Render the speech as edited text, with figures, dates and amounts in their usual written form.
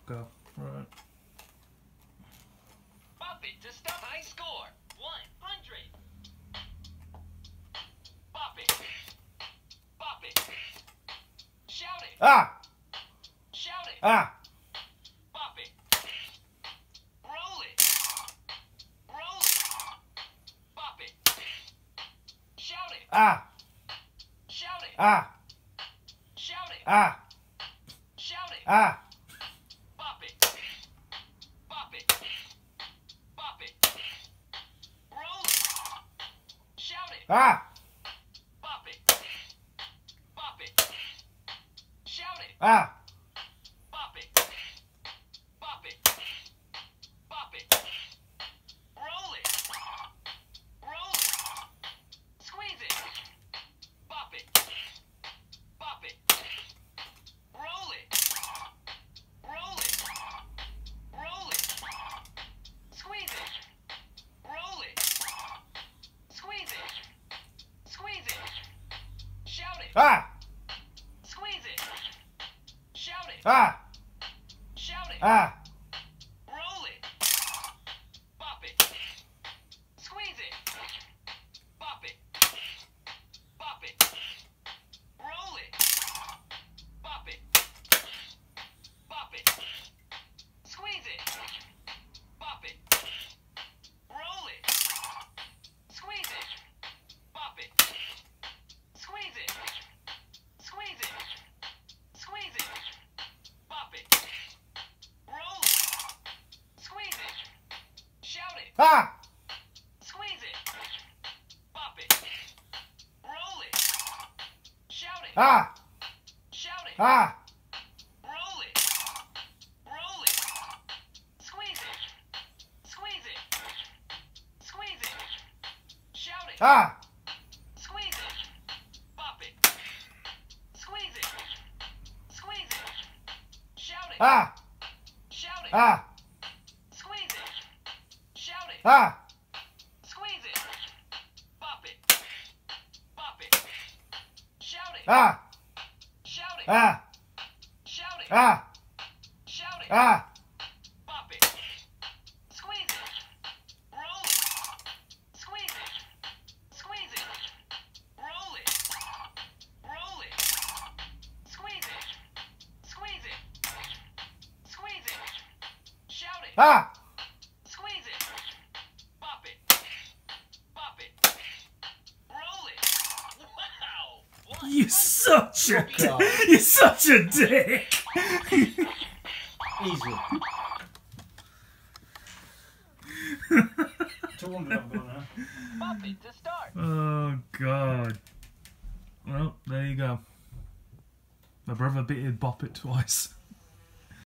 go. Right. Bop it to stop. High score 100. Bop it. Bop it. Shout it. Ah! Shout it. Ah! Bop it. Roll it. Roll it. Bop it. Shout it. Ah! Shout it. Ah! Shout it. Ah! Shout it. Ah! Bop it. Bop it. Bop it. Roll it. Shout it. Ah! Bop it. Bop it. Shout it. Ah! Bop it. Bop it. Bop it. Roll it. Roll it. Squeeze it. Bop it. Bop it. Roll it. Roll it. Roll it. Squeeze it. Roll it. Squeeze it. Squeeze it. Shout it. Ah! Squeeze it. Shout it. Ah! Shout it. Ah! Roll it. Bop it. Squeeze it. Bop it. Bop it. Roll it. Bop it. Bop it. Squeeze it. Bop it. Roll it. Squeeze it. Bop it. Squeeze it. Squeeze it. Squeeze it. Bop it. Roll it. Squeeze it. Shout it. Ah! Squeeze it. Bop it. Roll it. Shout it. Ah! Shout it. Ah! Roll it. Roll it. Squeeze it. Squeeze it. Squeeze it. Shout it. Ah! Squeeze it. Bop it. Squeeze it. Squeeze it. Shout it. Ah! Shout it. Ah! Squeeze it. Shout it. Ah! Squeeze it. Bop it. Bop it. Shout it. Ah! Shout it. Ah! Shout it. Ah! Shout it. Ah! Bop it. Squeeze it. Roll it. Squeeze it. Squeeze it. Roll it. Roll it. Squeeze it. Squeeze it. Squeeze it. Shout it. Ah! Squeeze it. Bop it. Bop it. Roll it. Wow. What? You're such a God. you're such a dick. Easy. 200 I've got now. Bop it to start. Oh God. Well, there you go. My brother beat Bop It twice.